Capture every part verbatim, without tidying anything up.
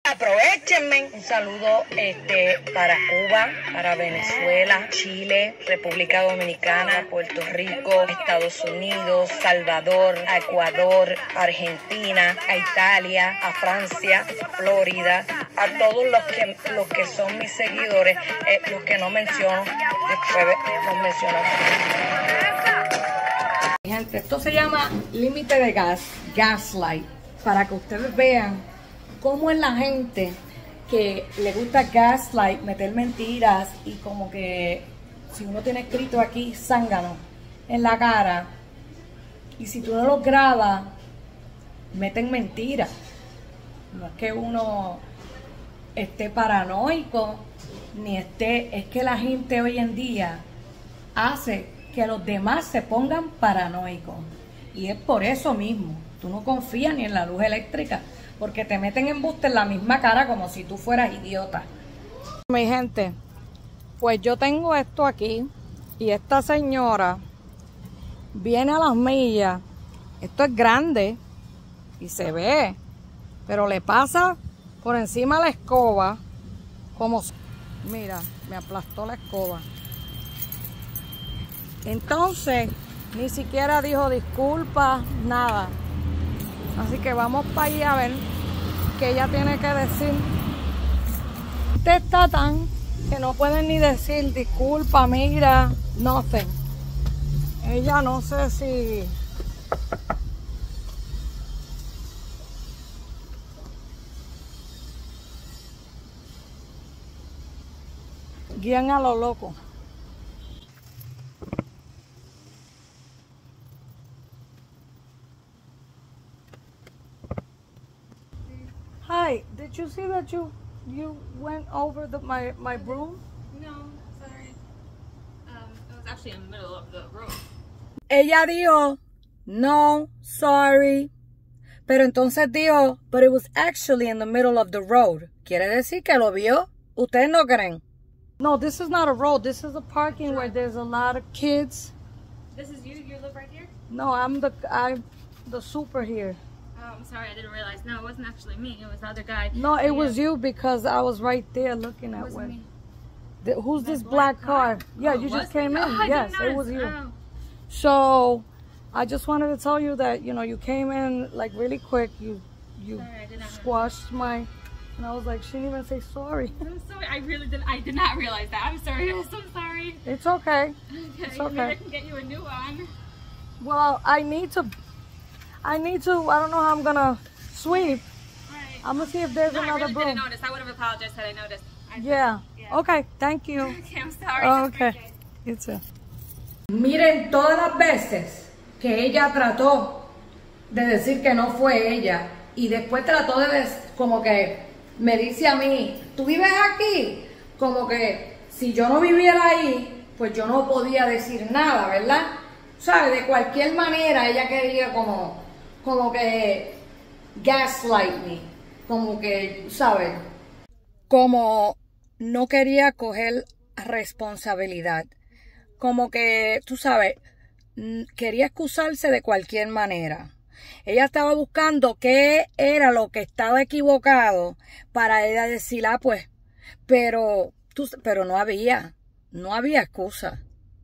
Aprovechenme. Un saludo este, para Cuba, para Venezuela, Chile, República Dominicana, Puerto Rico, Estados Unidos, Salvador, a Ecuador, Argentina, a Italia, a Francia, Florida, a todos los que, los que son mis seguidores, eh, los que no menciono, después los menciono. Gente, esto se llama límite de gas, gaslight, para que ustedes vean cómo es la gente que le gusta gaslight, meter mentiras y como que si uno tiene escrito aquí zángano en la cara y si tú no lo grabas, meten mentiras. No es que uno esté paranoico, ni esté, es que la gente hoy en día hace que los demás se pongan paranoicos. Y es por eso mismo, tú no confías ni en la luz eléctrica, porque te meten embuste en la misma cara como si tú fueras idiota. Mi gente, pues yo tengo esto aquí y esta señora viene a las millas. Esto es grande y se ve, pero le pasa por encima la escoba como... Mira, me aplastó la escoba. Entonces, ni siquiera dijo disculpa, nada. Así que vamos para allá a ver qué ella tiene que decir. Este está tan que no pueden ni decir disculpa, mira, nothing. Ella no sé si... guían a lo loco. Hi, did you see that you you went over the my my broom? No, sorry. Um, it was actually in the middle of the road. Ella dijo, no, sorry. Pero entonces dijo, but it was actually in the middle of the road. Quiere decir que lo vio. ¿Ustedes no creen? No, this is not a road. This is a parking where there's a lot of kids. This is you? You live right here? No, I'm the I'm the super here. Oh, I'm sorry, I didn't realize. No, it wasn't actually me. It was the other guy. No, it yeah. was you because I was right there looking at It wasn't me. The, who's That this black, black car? car? Yeah, oh, you just it? came in. Oh, Yes, it was you. Oh. So, I just wanted to tell you that, you know, you came in like really quick. You you sorry, squashed my, and I was like, she didn't even say sorry. I'm sorry. I really did. I did not realize that. I'm sorry. I'm so sorry. It's okay. Okay, it's okay. Maybe I can get you a new one. Well, I need to. I need to. I don't know how I'm gonna sweep. Right. I'm gonna see if there's no, another I really broom. didn't notice. I would have apologized had I noticed. I Yeah. yeah. Okay. Thank you. Okay, I'm sorry. Oh, okay. You too. Miren todas las veces que ella trató de decir que no fue ella y después trató de como que me dice a mí, ¿tú vives aquí? Como que si yo no viviera ahí, pues yo no podía decir nada, ¿verdad? ¿Sabes? De cualquier manera ella quería como, como que gaslight me, como que, ¿sabes? Como no quería coger responsabilidad. Como que, tú sabes, quería excusarse de cualquier manera. Ella estaba buscando qué era lo que estaba equivocado para ella decir, ah, pues, pero, tú, pero no había, no había excusa.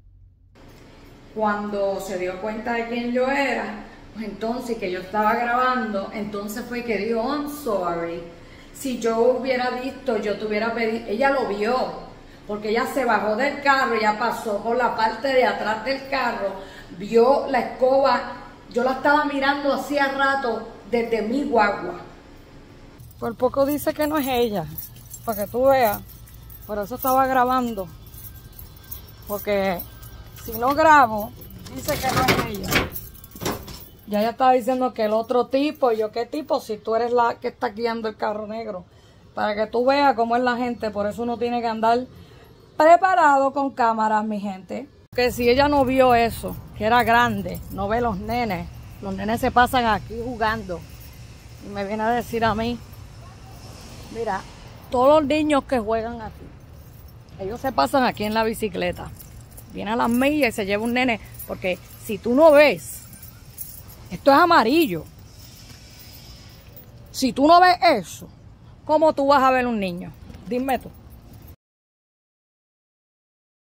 Cuando se dio cuenta de quién yo era, pues entonces que yo estaba grabando, entonces fue que dijo, I'm sorry. Si yo hubiera visto, yo te hubiera pedido, ella lo vio. Porque ella se bajó del carro, ella pasó por la parte de atrás del carro, vio la escoba, yo la estaba mirando hacía rato desde mi guagua. Por poco dice que no es ella, para que tú veas, por eso estaba grabando. Porque si no grabo, dice que no es ella. Ya ella estaba diciendo que el otro tipo, y yo, ¿qué tipo? Si tú eres la que está guiando el carro negro. Para que tú veas cómo es la gente, por eso uno tiene que andar preparado con cámaras, mi gente. Que si ella no vio eso, que era grande, no ve los nenes. Los nenes se pasan aquí jugando. Y me viene a decir a mí, mira, todos los niños que juegan aquí, ellos se pasan aquí en la bicicleta. Viene a las millas y se lleva un nene. Porque si tú no ves, esto es amarillo. Si tú no ves eso, ¿Cómo tú vas a ver un niño? Dime tú.